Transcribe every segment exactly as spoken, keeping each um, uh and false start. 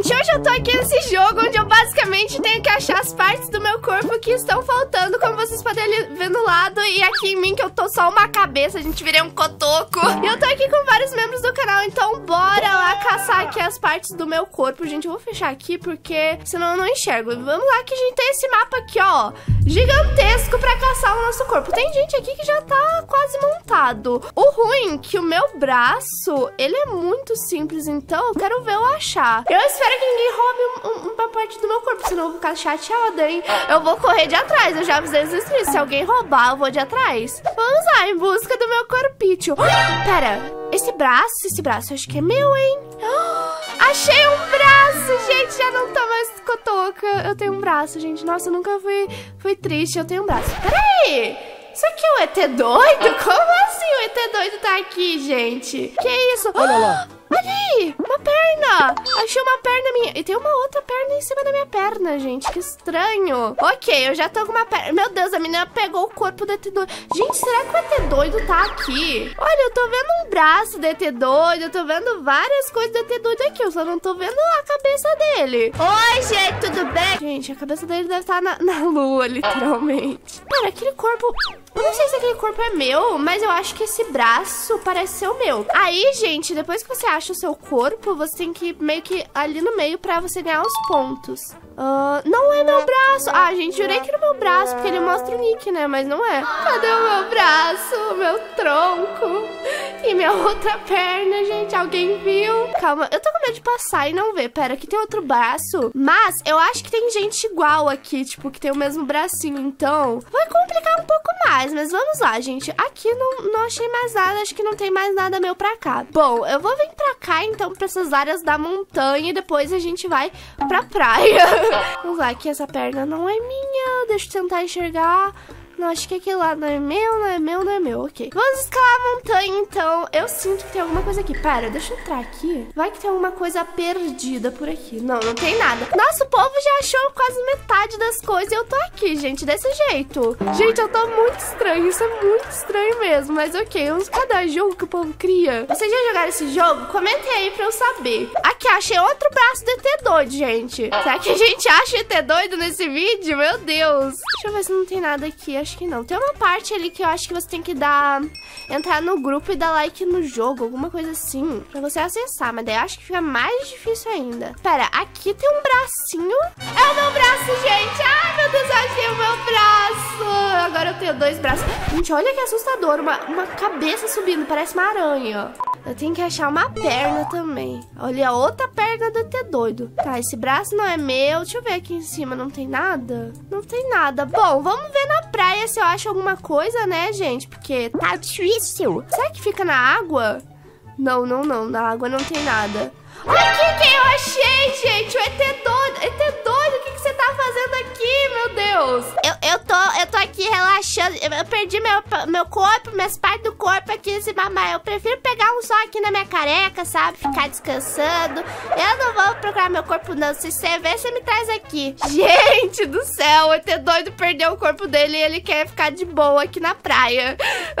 gente, hoje eu tô aqui nesse jogo onde eu basicamente tenho que achar as partes do meu corpo que estão faltando, como vocês podem ver no lado. E aqui em mim, que eu tô só uma cabeça, a gente virei um cotoco. E eu tô aqui com vários membros do canal, então bora lá caçar aqui as partes do meu corpo. Gente, eu vou fechar aqui porque senão eu não enxergo. Vamos lá que a gente tem esse mapa aqui, ó, gigantesco pra caçar o nosso corpo. Tem gente aqui que já tá quase montado. O ruim é que o meu braço, ele é muito simples, então eu quero ver eu achar. Eu espero que ninguém roube um, um, uma parte do meu corpo, senão eu vou ficar chateada, hein? Eu vou correr de atrás, eu já avisei os inscritos. Se alguém roubar, eu vou de atrás. Vamos lá, em busca do meu corpício. Pera, esse braço, esse braço, eu acho que é meu, hein? Achei um braço, gente, já não tô mais cotoca. Eu tenho um braço, gente. Nossa, eu nunca fui, fui triste, eu tenho um braço. Peraí, isso aqui é o E T doido? Como assim o E T doido tá aqui, gente? Que isso? Olha lá. Ali, uma perna. Achei uma perna minha. E tem uma outra perna em cima da minha perna, gente. Que estranho. Ok, eu já tô com uma perna. Meu Deus, a menina pegou o corpo do E T doido. Gente, será que o E T doido tá aqui? Olha, eu tô vendo um braço do E T doido. Eu tô vendo várias coisas do E T doido aqui. Eu só não tô vendo a cabeça dele. Oi, gente, tudo bem? Gente, a cabeça dele deve estar na, na lua, literalmente. Pera, aquele corpo... Eu não sei se aquele corpo é meu, mas eu acho que esse braço parece ser o meu. Aí, gente, depois que você acha o seu corpo, você tem que ir meio que ali no meio pra você ganhar os pontos. Uh, não é meu braço. Ah, gente, jurei que era o meu braço, porque ele mostra o nick, né? Mas não é. Cadê o meu braço, o meu tronco e minha outra perna, gente? Alguém viu? Calma, eu tô com medo de passar e não ver. Pera, aqui tem outro braço. Mas eu acho que tem gente igual aqui, tipo, que tem o mesmo bracinho. Então, vai complicar um pouco mais. Mas vamos lá, gente. Aqui não, não achei mais nada. Acho que não tem mais nada meu pra cá. Bom, eu vou vir pra cá, então, pra essas áreas da montanha. E depois a gente vai pra praia. Vamos lá, que essa perna não é minha. Deixa eu tentar enxergar. Não, acho que aquele lá não é meu, não é meu, não é meu. Ok. Vamos escalar a montanha, então. Eu sinto que tem alguma coisa aqui. Pera, deixa eu entrar aqui. Vai que tem alguma coisa perdida por aqui. Não, não tem nada. Nossa, o povo já achou quase metade das coisas e eu tô aqui, gente, desse jeito. Gente, eu tô muito estranho. Isso é muito estranho mesmo. Mas ok, vamos cada jogo que o povo cria. Vocês já jogaram esse jogo? Comentem aí pra eu saber. Aqui, achei outro braço do E T doido, gente. Será que a gente acha o E T doido nesse vídeo? Meu Deus. Deixa eu ver se não tem nada aqui. Acho que não. Tem uma parte ali que eu acho que você tem que dar... Entrar no grupo e dar like no jogo. Alguma coisa assim. Pra você acessar. Mas daí eu acho que fica mais difícil ainda. Pera, aqui tem um bracinho. É o meu braço, gente. Ai, meu Deus, eu achei o meu braço. Agora eu tenho dois braços. Gente, olha que assustador. Uma, uma cabeça subindo. Parece uma aranha. Eu tenho que achar uma perna também. Olha, a outra perna do E T doido. Tá, esse braço não é meu. Deixa eu ver aqui em cima. Não tem nada? Não tem nada. Bom, vamos ver na praia se eu acho alguma coisa, né, gente? Porque tá difícil. Será que fica na água? Não, não, não. Na água não tem nada. Olha aqui quem eu achei, gente. O E T doido. E T doido, o que, que você tá fazendo aqui, meu Deus? Eu, eu, tô, eu tô aqui relaxando. Eu, eu perdi meu, meu corpo, minhas partes do corpo aqui nesse mamar. Eu prefiro pegar um só aqui na minha careca, sabe? Ficar descansando. Eu não vou procurar meu corpo, não. Se você ver, você me traz aqui. Gente do céu, o E T doido perdeu o corpo dele e ele quer ficar de boa aqui na praia.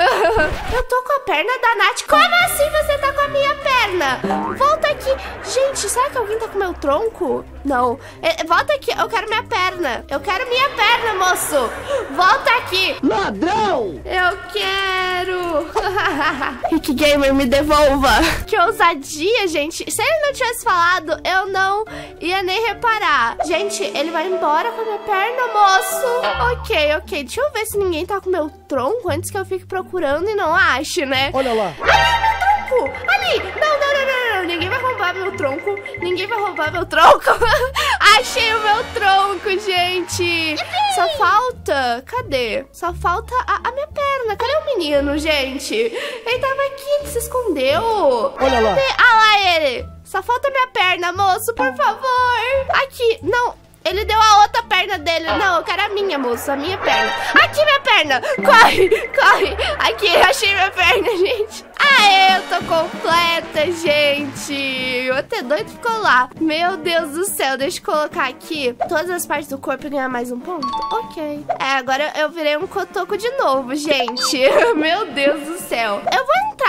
Eu tô com a perna da Nath. Como assim você tá com a minha perna? Volta aqui. Gente, será que alguém tá com meu tronco? Não. É, volta aqui, eu quero minha perna. Eu quero minha perna, moço. Volta aqui. Ladrão! Eu quero. Rick Gamer, me devolva. Que ousadia, gente. Se ele não tivesse falado, eu não ia nem reparar. Gente, ele vai embora com a minha perna, moço. Ok, ok. Deixa eu ver se ninguém tá com meu tronco antes que eu fique procurando e não ache, né? Olha lá. Ali, meu tronco. Ali. Não, não, não, não, não. Ninguém vai roubar meu tronco. Ninguém vai roubar meu tronco. Achei o meu tronco, gente. Só falta... Cadê? Só falta a, a minha perna. Cadê o menino, gente? Ele tava aqui, ele se escondeu. Olha lá. Ah lá ele. Só falta a minha perna, moço, por favor. Aqui, não. Ele deu a outra perna dele. Não, eu quero a minha, moço, a minha perna. Aqui, minha perna. Corre, corre. Aqui, achei minha perna, gente. Aê, eu tô completa, gente. O E T doido ficou lá. Meu Deus do céu, deixa eu colocar aqui todas as partes do corpo e ganhar mais um ponto. Ok. É, agora eu virei um cotoco de novo, gente. Meu Deus do céu. Eu vou entrar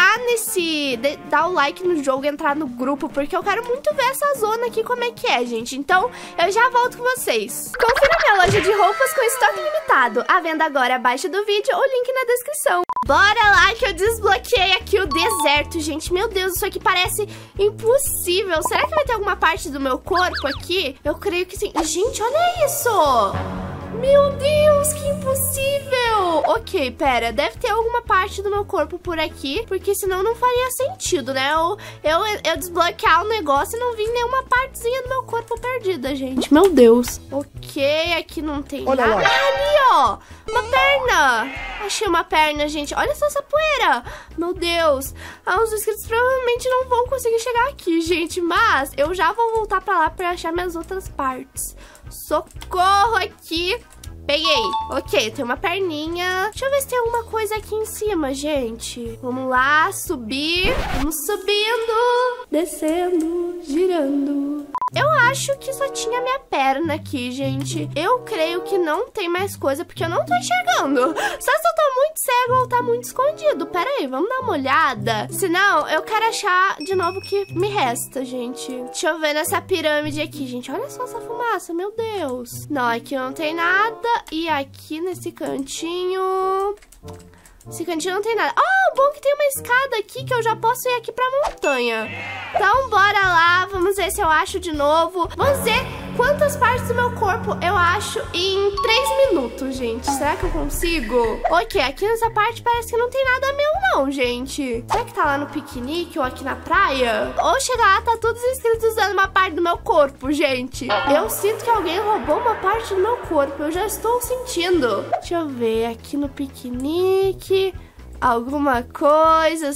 clicar nesse... De, dar o like no jogo e entrar no grupo, porque eu quero muito ver essa zona aqui como é que é, gente. Então, eu já volto com vocês. Confira minha loja de roupas com estoque limitado. À venda agora abaixo do vídeo, o link na descrição. Bora lá que eu desbloqueei aqui o deserto, gente. Meu Deus, isso aqui parece impossível. Será que vai ter alguma parte do meu corpo aqui? Eu creio que sim. Gente, olha isso! Meu Deus, que impossível! Ok, pera, deve ter alguma parte do meu corpo por aqui, porque senão não faria sentido, né? Eu, eu, eu desbloquear o negócio e não vi nenhuma partezinha do meu corpo perdida, gente. Meu Deus. Ok, aqui não tem Olha nada. lá. Ah, ali, ó! Uma perna! Achei uma perna, gente. Olha só essa poeira! Meu Deus! Ah, os inscritos provavelmente não vão conseguir chegar aqui, gente, mas eu já vou voltar pra lá pra achar minhas outras partes. Socorro aqui. Peguei. Ok, tem uma perninha. Deixa eu ver se tem alguma coisa aqui em cima, gente. Vamos lá, subir. Vamos subindo. Descendo, girando. Eu acho que só tinha minha perna aqui, gente. Eu creio que não tem mais coisa, porque eu não tô enxergando. Só se eu tô muito cego ou tá muito escondido. Pera aí, vamos dar uma olhada. Senão, eu quero achar de novo o que me resta, gente. Deixa eu ver nessa pirâmide aqui, gente. Olha só essa fumaça, meu Deus. Não, aqui não tem nada. E aqui nesse cantinho... Esse cantinho não tem nada. Ah, bom que tem uma escada aqui que eu já posso ir aqui pra montanha. Então, bora lá. Vamos ver se eu acho de novo. Vamos ver quantas partes do meu corpo eu acho em três minutos, gente. Será que eu consigo? Ok, aqui nessa parte parece que não tem nada meu, não, gente. Será que tá lá no piquenique ou aqui na praia? Ou chegar lá, tá todos inscritos usando uma parte do meu corpo, gente. Eu sinto que alguém roubou uma parte do meu corpo. Eu já estou sentindo. Deixa eu ver aqui no piquenique. Alguma coisa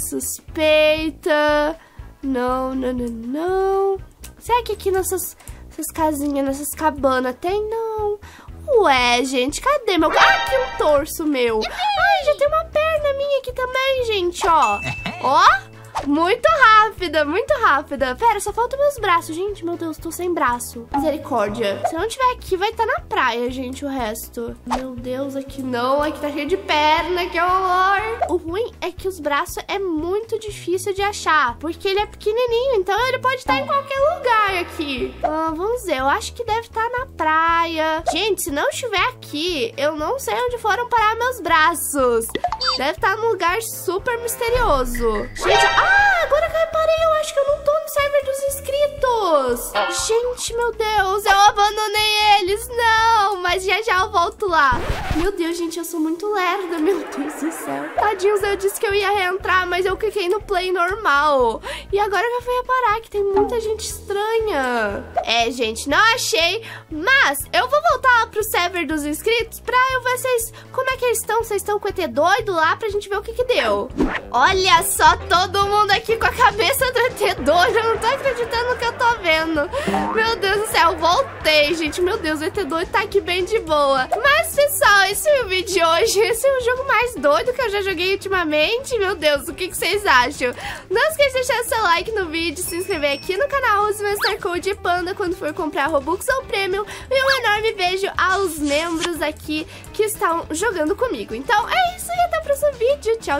suspeita. Não, não, não, não. Será que aqui nessas, nessas casinhas, nessas cabanas tem? Não. Ué, gente, cadê meu... Ah, aqui um torso meu. Ai, já tem uma perna minha aqui também, gente, ó. Ó. Muito rápida, muito rápida. Pera, só faltam meus braços. Gente, meu Deus, tô sem braço. Misericórdia. Se não tiver aqui, vai estar na praia, gente, o resto. Meu Deus, aqui não. Aqui tá cheio de perna, que horror. O ruim é que os braços é muito difícil de achar, porque ele é pequenininho, então ele pode estar em qualquer lugar aqui. Ah, vamos ver, eu acho que deve estar na praia. Gente, se não estiver aqui, eu não sei onde foram parar meus braços. Deve estar num lugar super misterioso. Gente, ah, agora que eu reparei, eu acho que eu não tô no server dos inscritos. Gente, meu Deus, eu abandonei eles. Não, mas já já eu volto lá. Meu Deus, gente, eu sou muito lerda, meu Deus do céu. Tadinhos, eu disse que eu ia reentrar, mas eu cliquei no play normal. E agora eu já fui reparar que tem muita gente estranha. É, gente, não achei. Mas eu vou voltar lá pro server dos inscritos pra eu ver vocês, como é que eles estão. Vocês estão com o E T doido lá pra gente ver o que que deu. Olha só, todo mundo aqui com a cabeça do E T doido. Eu não tô acreditando no que eu tô vendo. Meu Deus do céu, voltei, gente. Meu Deus, o E T doido tá aqui bem de boa. Mas, pessoal, esse é o vídeo de hoje. Esse é o jogo mais doido que eu já joguei ultimamente. Meu Deus, o que que vocês acham? Não esqueça de deixar seu like no vídeo, se inscrever aqui no canal, use meu Star Code Panda quando for comprar Robux ou Premium. E um enorme beijo aos membros aqui que estão jogando comigo. Então é isso e até o próximo vídeo. Tchau,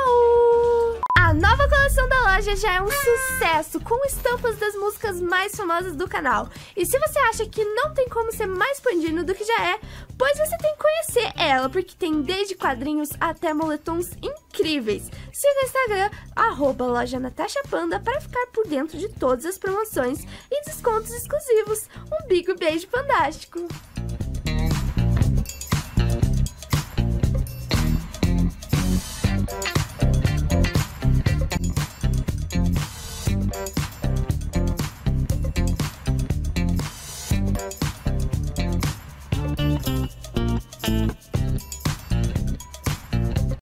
tchau! A nova coleção da loja já é um sucesso, com estampas das músicas mais famosas do canal. E se você acha que não tem como ser mais pandino do que já é, pois você tem que conhecer ela, porque tem desde quadrinhos até moletons incríveis. Siga o Instagram, arroba loja Natasha Panda, para ficar por dentro de todas as promoções e descontos exclusivos. Um big beijo fantástico! Thank you.